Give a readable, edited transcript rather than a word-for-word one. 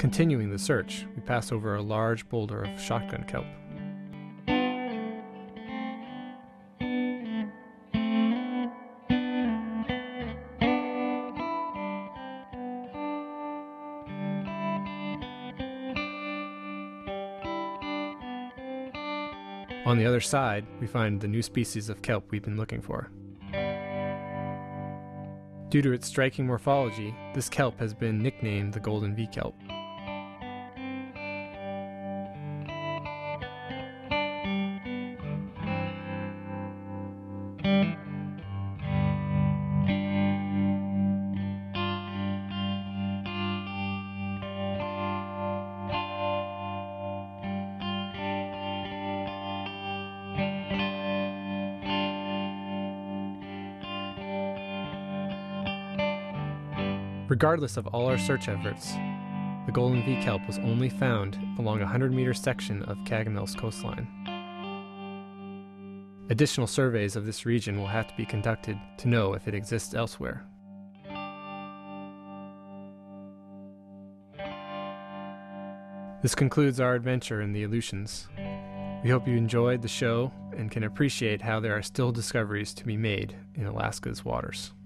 Continuing the search, we pass over a large boulder of shotgun kelp. On the other side, we find the new species of kelp we've been looking for. Due to its striking morphology, this kelp has been nicknamed the golden V kelp. Regardless of all our search efforts, the golden V kelp was only found along a 100-meter section of Cagamel's coastline. Additional surveys of this region will have to be conducted to know if it exists elsewhere. This concludes our adventure in the Aleutians. We hope you enjoyed the show and can appreciate how there are still discoveries to be made in Alaska's waters.